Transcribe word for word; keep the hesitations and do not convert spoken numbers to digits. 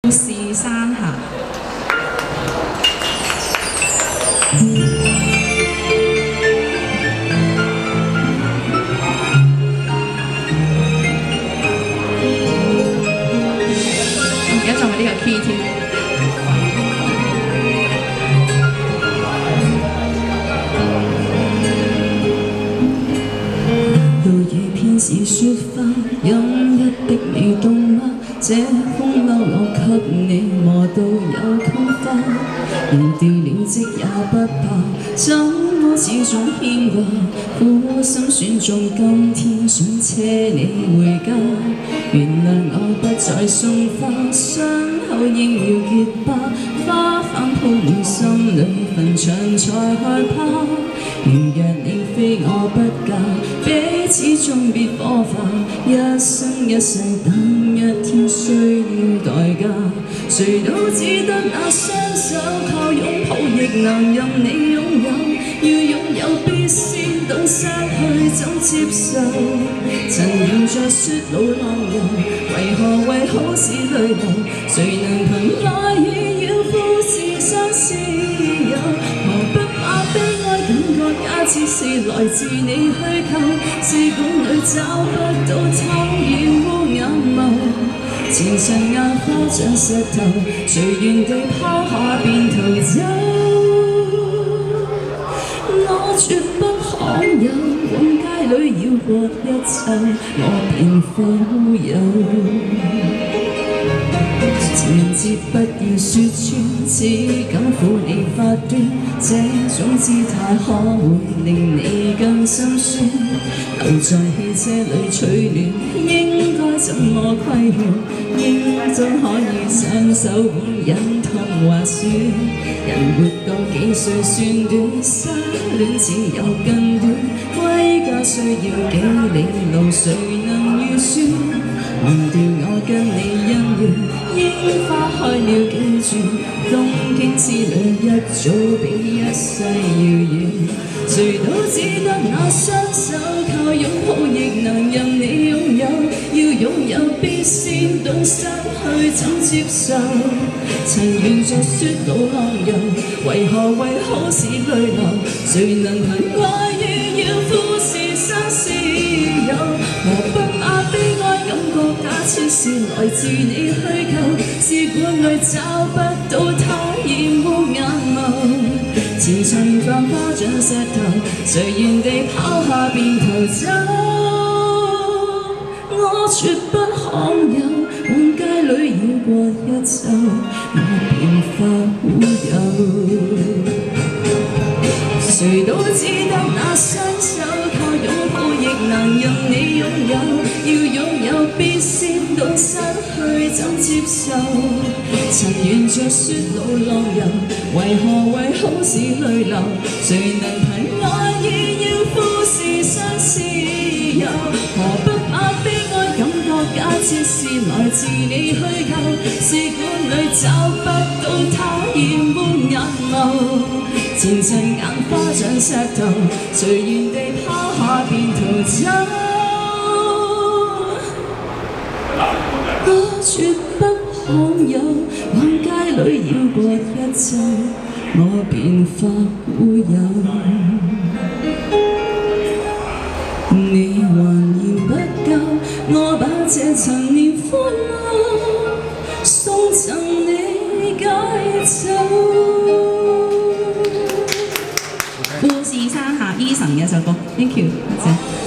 是山下。我唔記得咗咪呢個 key 添。 是雪花，飲一滴未凍嗎？這風褸我給你磨到有襟花，燃掉了即也不怕，怎麼始終牽掛？苦心選中今天想車你回家，原諒我不再送花，傷口應要結疤，花瓣鋪滿心裏墳場才害怕。 如若你非我不嫁，彼此終必火化。一生一世等一天需要代價，誰都只得那雙手，靠擁抱亦能任你擁有。要擁有必先懂失去怎接受。曾搖着雪路浪遊，為何為好事淚流？誰能憑愛意要富士山私有？何不把悲哀感覺假設是來自你虛構，試管裏找不到偷染污眼眸。前塵硬化像石頭，隨緣地拋下便逃走。我絕不罕有，往街裏繞過一周，我便化烏有。 情人節不要說穿，只敢撫你髮端，這種姿態可會令你更心酸？留在汽車裏取暖，應該怎麼規勸？應怎可以雙手管忍痛滑雪？人活到幾歲算短，失戀只有更短，歸家需要幾里路，誰能預算？忘掉我跟你恩怨。 櫻花開了幾轉，東京之旅一早比一世遙遠。誰都只得那雙手，靠擁抱亦能任你擁有。要擁有必先懂失去怎接受。曾沿着雪路浪遊，為何為好事淚流？誰能憑愛意要富士山私有？何不把悲哀感覺假設是來自你虛構？ 試管裏找不到它染污眼眸，前塵泛花像石頭，隨緣地拋下便逃走。我絕不罕有，往街裏繞過一周，我便化烏有。誰都只得那雙手，靠擁抱亦能任你擁有。要擁有必先懂失去怎接受。曾沿着雪路浪遊，為何為好事淚流？誰能憑愛意要富士山私有？何不把悲哀感覺假設是來自你虛構？試管裏找不到它染污眼眸。 前塵硬化像石頭，隨緣地拋下便逃走。我絕不罕有，往街裏繞過一周，我便化烏有。你還嫌不夠，我把這陳年歡樂送贈你解咒。 富士山下 Eason 嘅首歌 ，thank you，多謝。